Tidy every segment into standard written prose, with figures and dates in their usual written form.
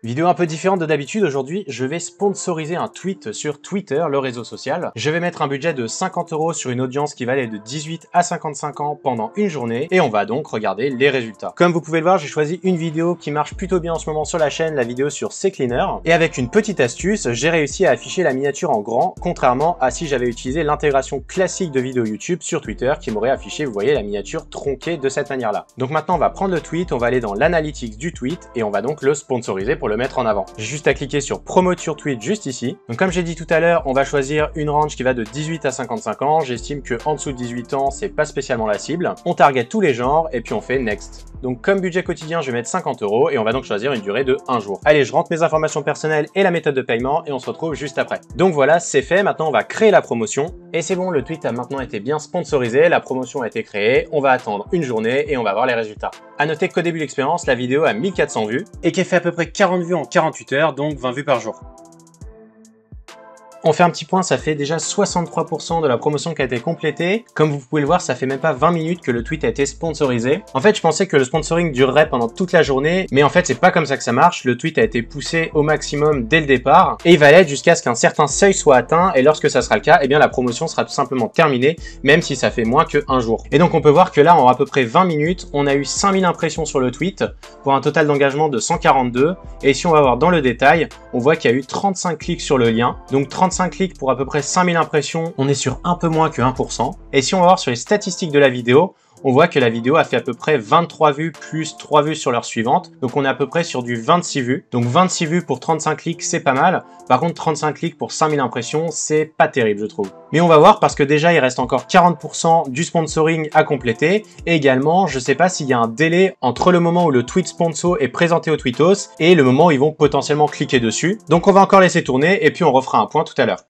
Vidéo un peu différente de d'habitude, aujourd'hui je vais sponsoriser un tweet sur Twitter, le réseau social. Je vais mettre un budget de 50 € sur une audience qui va aller de 18 à 55 ans pendant une journée et on va donc regarder les résultats. Comme vous pouvez le voir, j'ai choisi une vidéo qui marche plutôt bien en ce moment sur la chaîne, la vidéo sur CCleaner. Et avec une petite astuce, j'ai réussi à afficher la miniature en grand, contrairement à si j'avais utilisé l'intégration classique de vidéo YouTube sur Twitter qui m'aurait affiché, vous voyez, la miniature tronquée de cette manière-là. Donc maintenant on va prendre le tweet, on va aller dans l'analytics du tweet et on va donc le sponsoriser pour le mettre en avant. J'ai juste à cliquer sur Promote your tweet juste ici. Donc comme j'ai dit tout à l'heure, on va choisir une range qui va de 18 à 55 ans. J'estime que en dessous de 18 ans, c'est pas spécialement la cible. On target tous les genres et puis on fait Next. Donc comme budget quotidien, je vais mettre 50 € et on va donc choisir une durée de 1 jour. Allez, je rentre mes informations personnelles et la méthode de paiement et on se retrouve juste après. Donc voilà, c'est fait. Maintenant, on va créer la promotion. Et c'est bon, le tweet a maintenant été bien sponsorisé, la promotion a été créée. On va attendre une journée et on va voir les résultats. À noter qu'au début de l'expérience, la vidéo a 1400 vues et qu'elle fait à peu près 40 vues en 48 heures, donc 20 vues par jour. On fait un petit point, ça fait déjà 63% de la promotion qui a été complétée. Comme vous pouvez le voir, ça fait même pas 20 minutes que le tweet a été sponsorisé. En fait, je pensais que le sponsoring durerait pendant toute la journée, mais en fait, c'est pas comme ça que ça marche. Le tweet a été poussé au maximum dès le départ et il va aller jusqu'à ce qu'un certain seuil soit atteint et lorsque ça sera le cas, eh bien la promotion sera tout simplement terminée, même si ça fait moins que 1 jour. Et donc, on peut voir que là, en à peu près 20 minutes, on a eu 5000 impressions sur le tweet pour un total d'engagement de 142. Et si on va voir dans le détail, on voit qu'il y a eu 35 clics sur le lien. Donc, 35 clics pour à peu près 5000 impressions, on est sur un peu moins que 1%. Et si on va voir sur les statistiques de la vidéo, on voit que la vidéo a fait à peu près 23 vues plus 3 vues sur l'heure suivante. Donc on est à peu près sur du 26 vues. Donc 26 vues pour 35 clics, c'est pas mal. Par contre, 35 clics pour 5000 impressions, c'est pas terrible, je trouve. Mais on va voir parce que déjà, il reste encore 40% du sponsoring à compléter. Et également, je sais pas s'il y a un délai entre le moment où le tweet sponsor est présenté au tweetos et le moment où ils vont potentiellement cliquer dessus. Donc on va encore laisser tourner et puis on refera un point tout à l'heure.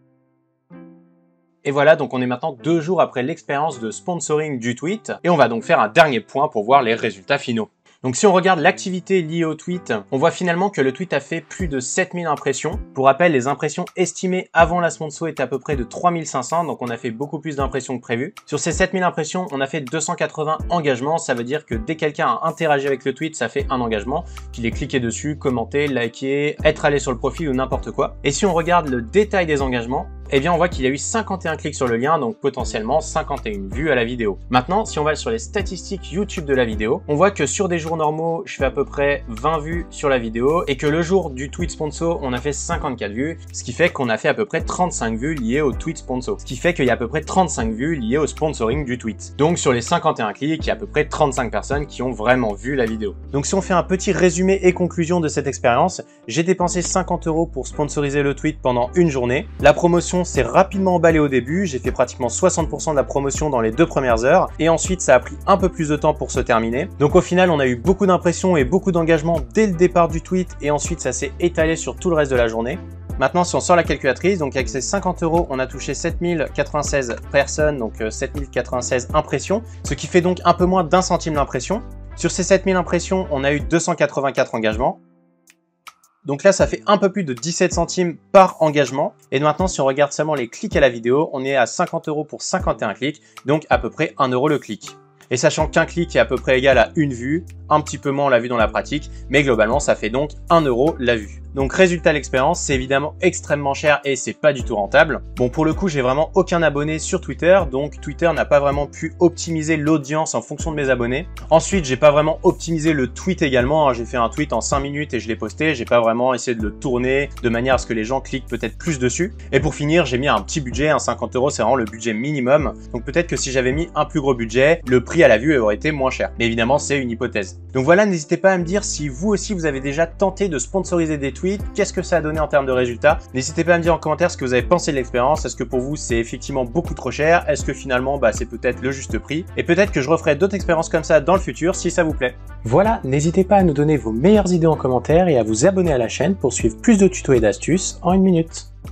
Et voilà, donc on est maintenant 2 jours après l'expérience de sponsoring du tweet et on va donc faire un dernier point pour voir les résultats finaux. Donc si on regarde l'activité liée au tweet, on voit finalement que le tweet a fait plus de 7000 impressions. Pour rappel, les impressions estimées avant la sponsor étaient à peu près de 3500, donc on a fait beaucoup plus d'impressions que prévu. Sur ces 7000 impressions, on a fait 280 engagements, ça veut dire que dès que quelqu'un a interagi avec le tweet, ça fait un engagement, qu'il ait cliqué dessus, commenté, liké, être allé sur le profil ou n'importe quoi. Et si on regarde le détail des engagements, eh bien on voit qu'il y a eu 51 clics sur le lien, donc potentiellement 51 vues à la vidéo. Maintenant, si on va sur les statistiques YouTube de la vidéo, on voit que sur des jours normaux, je fais à peu près 20 vues sur la vidéo et que le jour du tweet sponsor, on a fait 54 vues, ce qui fait qu'on a fait à peu près 35 vues liées au tweet sponsor. Ce qui fait qu'il y a à peu près 35 vues liées au sponsoring du tweet. Donc sur les 51 clics, il y a à peu près 35 personnes qui ont vraiment vu la vidéo. Donc si on fait un petit résumé et conclusion de cette expérience, j'ai dépensé 50 € pour sponsoriser le tweet pendant une journée. La promotion s'est rapidement emballée au début, j'ai fait pratiquement 60% de la promotion dans les 2 premières heures et ensuite ça a pris un peu plus de temps pour se terminer. Donc au final, on a eu beaucoup d'impressions et beaucoup d'engagement dès le départ du tweet et ensuite ça s'est étalé sur tout le reste de la journée. Maintenant, si on sort la calculatrice, donc avec ces 50 €, on a touché 7096 personnes, donc 7096 impressions, ce qui fait donc un peu moins d'1 centime l'impression. Sur ces 7000 impressions, on a eu 284 engagements. Donc là, ça fait un peu plus de 17 centimes par engagement. Et maintenant, si on regarde seulement les clics à la vidéo, on est à 50 € pour 51 clics, donc à peu près 1 € le clic. Et sachant qu'un clic est à peu près égal à une vue, un petit peu moins on l'a vu dans la pratique, mais globalement, ça fait donc 1 € la vue. Donc résultat de l'expérience, c'est évidemment extrêmement cher et c'est pas du tout rentable. Bon, pour le coup, j'ai vraiment aucun abonné sur Twitter, donc Twitter n'a pas vraiment pu optimiser l'audience en fonction de mes abonnés. Ensuite, j'ai pas vraiment optimisé le tweet également, hein. J'ai fait un tweet en 5 minutes et je l'ai posté, j'ai pas vraiment essayé de le tourner de manière à ce que les gens cliquent peut-être plus dessus. Et pour finir, j'ai mis un petit budget, 50 €, c'est vraiment le budget minimum. Donc peut-être que si j'avais mis un plus gros budget, le prix à la vue aurait été moins cher. Mais évidemment, c'est une hypothèse. Donc voilà, n'hésitez pas à me dire si vous aussi vous avez déjà tenté de sponsoriser des tweets, qu'est-ce que ça a donné en termes de résultats. N'hésitez pas à me dire en commentaire ce que vous avez pensé de l'expérience. Est-ce que pour vous c'est effectivement beaucoup trop cher? Est-ce que finalement c'est peut-être le juste prix? Et peut-être que je referai d'autres expériences comme ça dans le futur si ça vous plaît. Voilà, n'hésitez pas à nous donner vos meilleures idées en commentaire et à vous abonner à la chaîne pour suivre plus de tutos et d'astuces en 1 minute.